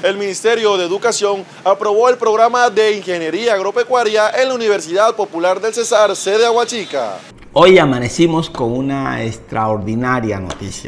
el Ministerio de Educación aprobó el programa de Ingeniería Agropecuaria en la Universidad Popular del Cesar, sede Aguachica. Hoy amanecimos con una extraordinaria noticia.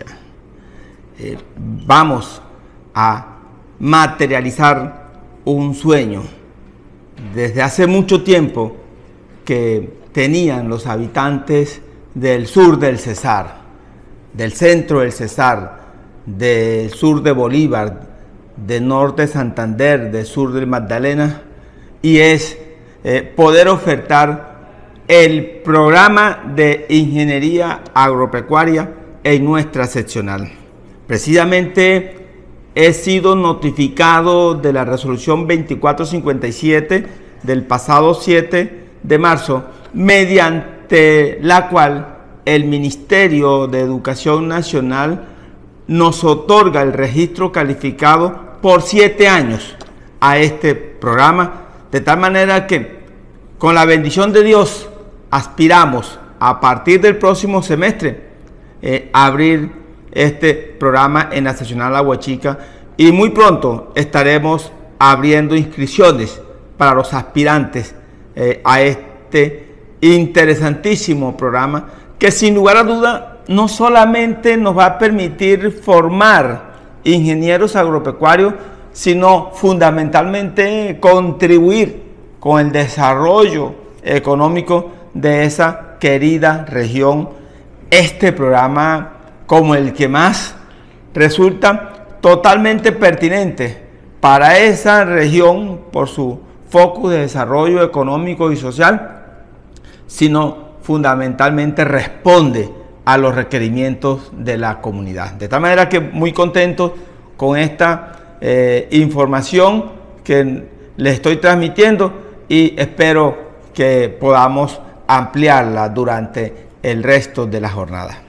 Vamos a materializar un sueño desde hace mucho tiempo que tenían los habitantes del sur del Cesar, del centro del Cesar, del sur de Bolívar, del norte de Santander, del sur del Magdalena, y es poder ofertar el programa de Ingeniería Agropecuaria en nuestra seccional. Precisamente he sido notificado de la resolución 2457 del pasado 7 de marzo, mediante la cual el Ministerio de Educación Nacional nos otorga el registro calificado por 7 años a este programa, de tal manera que con la bendición de Dios aspiramos a partir del próximo semestre abrir este programa en la seccional Aguachica, y muy pronto estaremos abriendo inscripciones para los aspirantes a este interesantísimo programa, que sin lugar a duda no solamente nos va a permitir formar ingenieros agropecuarios, sino fundamentalmente contribuir con el desarrollo económico de esa querida región. Este programa, como el que más, resulta totalmente pertinente para esa región por su foco de desarrollo económico y social, sino fundamentalmente responde a los requerimientos de la comunidad. De tal manera que muy contento con esta información que les estoy transmitiendo, y espero que podamos ampliarla durante el resto de la jornada.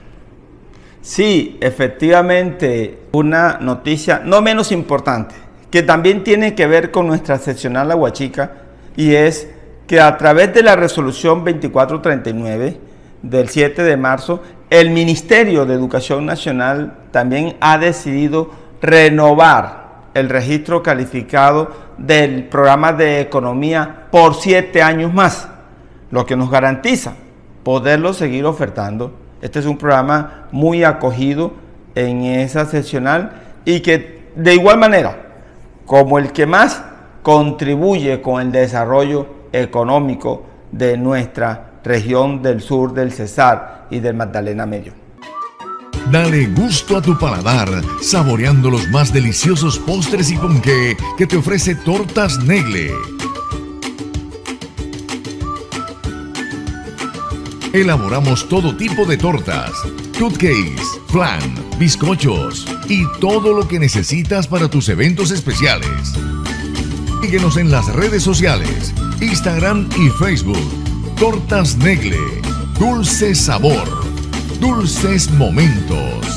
Sí, efectivamente, una noticia no menos importante, que también tiene que ver con nuestra seccional Aguachica, y es que a través de la resolución 2439 del 7 de marzo, el Ministerio de Educación Nacional también ha decidido renovar el registro calificado del programa de economía por 7 años más, lo que nos garantiza poderlo seguir ofertando. Este es un programa muy acogido en esa seccional, y que de igual manera, como el que más, contribuye con el desarrollo económico de nuestra región del sur del Cesar y del Magdalena Medio. Dale gusto a tu paladar saboreando los más deliciosos postres y ponqué que te ofrece Tortas Negle. Elaboramos todo tipo de tortas, cupcakes, flan, bizcochos y todo lo que necesitas para tus eventos especiales. Síguenos en las redes sociales, Instagram y Facebook. Tortas Negle, dulce sabor, dulces momentos.